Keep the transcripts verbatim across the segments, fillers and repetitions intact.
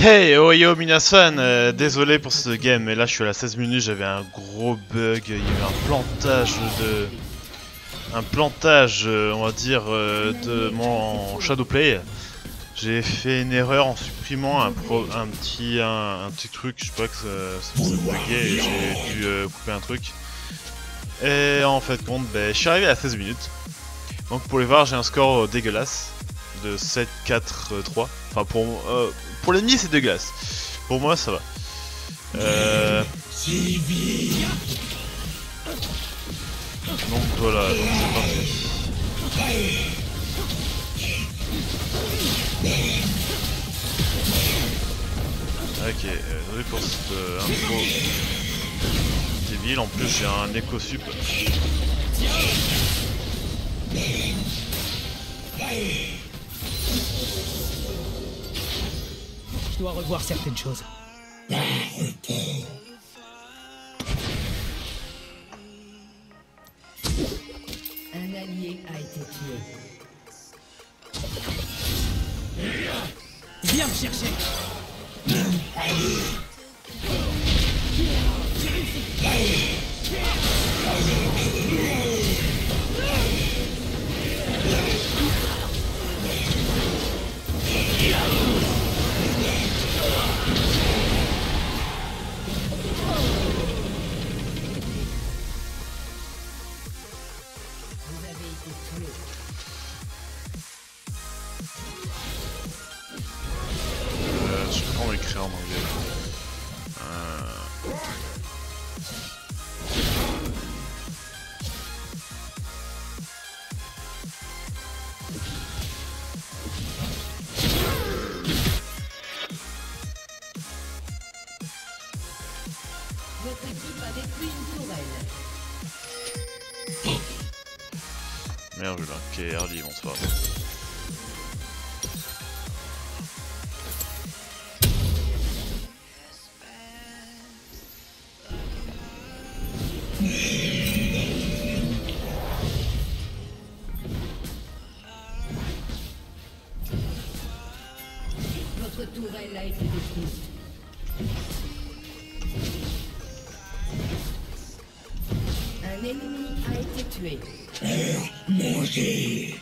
Hey, oh yo Minasan, euh, désolé pour ce game, mais là je suis à la seize minutes, j'avais un gros bug, il y a eu un plantage de... Un plantage, euh, on va dire, euh, de mon Shadowplay. J'ai fait une erreur en supprimant un, pro, un, petit, un, un petit truc, je sais pas que ça, ça faisait bugger et j'ai dû euh, couper un truc. Et en fait compte, ben, je suis arrivé à seize minutes. Donc pour les voir, j'ai un score dégueulasse de sept quatre trois. Enfin pour, euh, pour l'ennemi c'est dégueulasse. Pour moi ça va. Euh... Donc voilà, donc c'est parti. Ok, euh, désolé pour cette euh, intro débile, en plus j'ai un écho sup. Je dois revoir certaines choses. Un allié a été tué. Viens me chercher. Vous avez été tué. Euh, je peux pas m'écrire en anglais. Euh... Votre équipe a détruit une tourelle. Merde, j'ai là. Ok, early, bonsoir. Votre tourelle a été détruite. Un ennemi a été tué. Manger.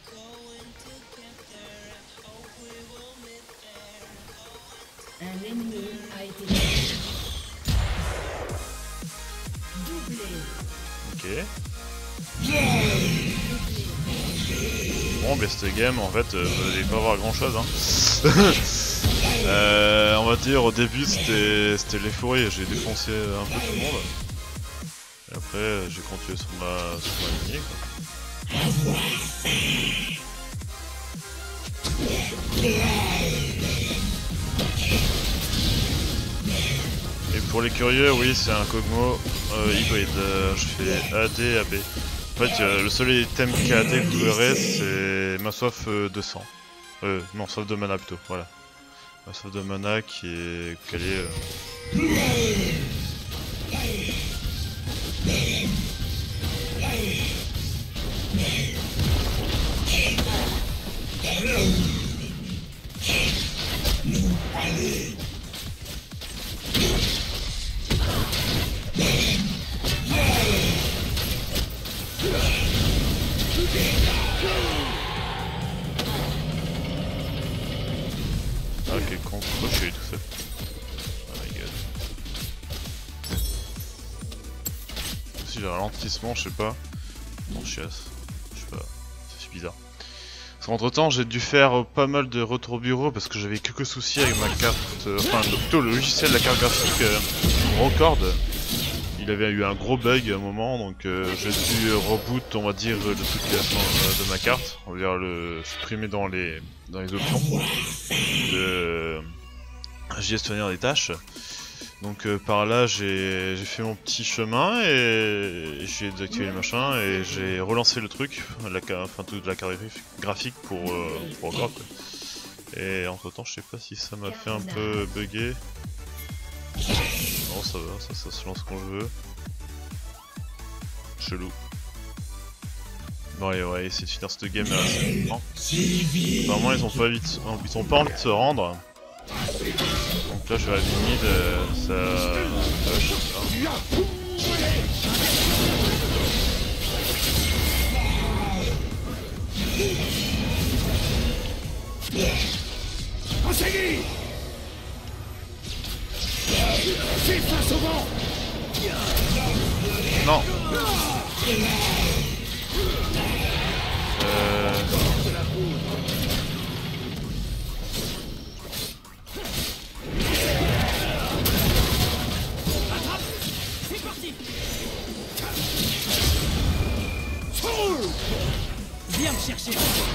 Un ennemi a été tué. Doublé. Ok. Bon, best game, en fait, euh, vous allez pas voir grand chose. Hein. euh, on va dire, au début, c'était c'était l'euphorie, j'ai défoncé un peu tout le monde. Et après, euh, j'ai continué sur ma, sur ma lignée. Et pour les curieux, oui, c'est un Kog'Maw euh, hybride. Euh, je fais A D, A B. En fait, euh, le seul item qui a A D que vous verrez, c'est ma soif euh, deux cents. Euh, non, soif de mana plutôt, voilà. Ma soif de mana qui est calée. Euh... Ah, quel con, pourquoi je suis allé tout seul? Oh my god. Si j'ai un ralentissement, je sais pas. Non, chiasse. Je sais pas. C'est bizarre. Parce qu'entre temps, j'ai dû faire pas mal de retours bureau parce que j'avais quelques soucis avec ma carte. Euh, enfin, plutôt le logiciel de la carte graphique euh, Record. Il avait eu un gros bug à un moment, donc euh, j'ai dû reboot, on va dire, le truc de, de ma carte. On va dire le supprimer dans les dans les options de gestionnaire des tâches. Donc euh, par là, j'ai fait mon petit chemin et j'ai désactivé les machins et j'ai relancé le truc, la, enfin toute la carte graphique pour euh, pour Record, quoi. Et entre temps, je sais pas si ça m'a fait un peu bugger. Non, ça va, ça, ça se lance quand je veux. Chelou. Bon allez, ouais, essayer de finir cette game là. Apparemment ils ont pas vite, ils ont pas envie de se rendre. Donc là je vais à mid, euh, ça... ça je sais pas. Asagi! Fais face au vent! Non. Euh... C'est parti. Viens me chercher.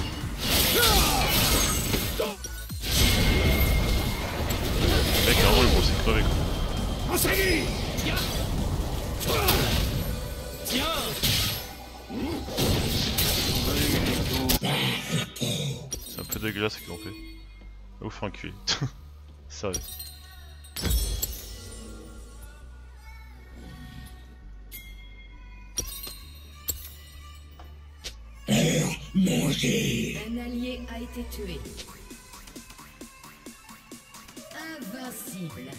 Mec, un rôle gros, c'est crevé quoi. Asagi! Tiens. C'est un peu dégueulasse ce qu'ils ont fait. Vous faire enculer. Sérieux. Manger! Un allié a été tué. Invincible.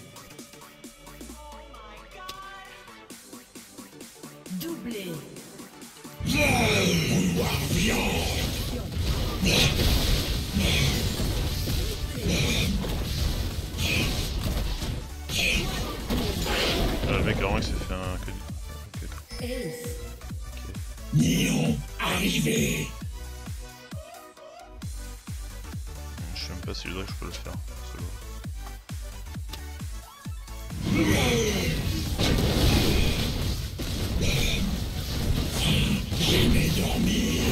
Doublé. Vouloir viande! Ah, le mec vraiment il s'est fait un... que du... Ace. Néon arrivé! Je sais même pas si je dirais que je peux le faire. Solo. J'aimais dormir!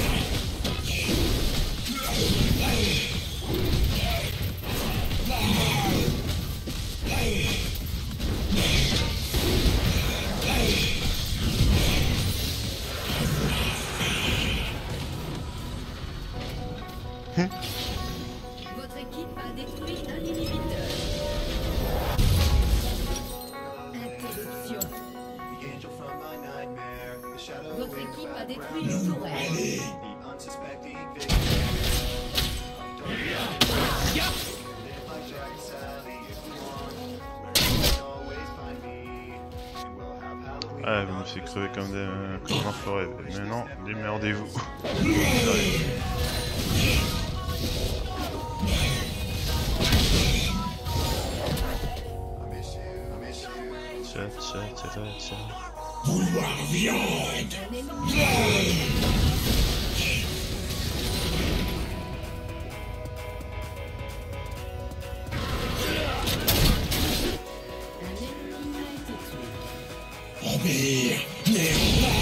Votre équipe a détruit un inhibiteur. Interruption. Votre équipe a détruit une tourelle. Ah, vous me faites crever comme des... comme un forêt. Mais non, démerdez-vous. Tcha tcha tcha tcha. Vouloir viande! Un ennemi. Un ennemi a été tué. Obéir! Néon!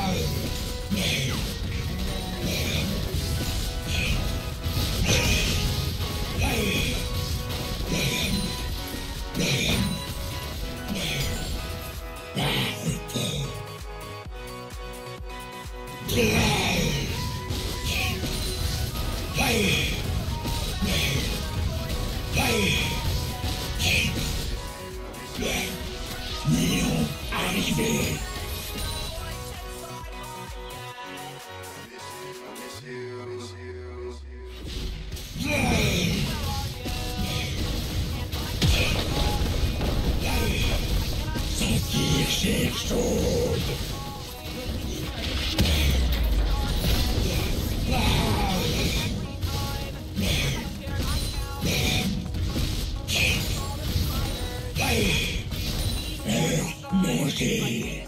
Néon arrivé! Sentir chair chaude! Manger!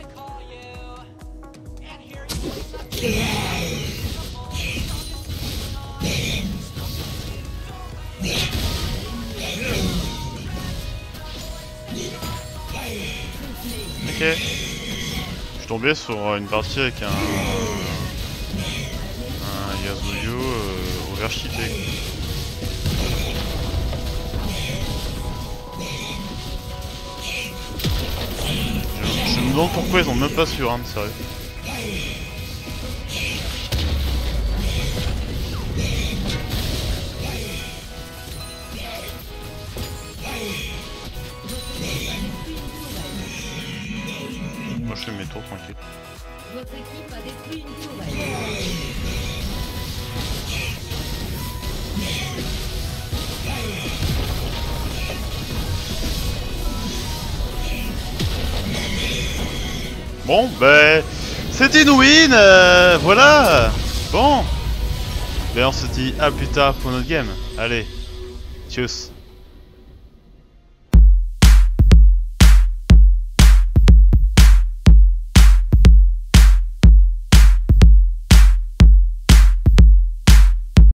Ok. Je suis tombé sur une partie avec un... un Yasuo euh, overcheaté. Je, je me demande pourquoi ils ont même pas su run, sérieux. Moi je fais mes tours tranquille. Votre équipe a détruit une tourelle. Bon, ben, c'était une win, euh, voilà. Bon. Ben, on se dit à plus tard pour notre game. Allez, tchuss.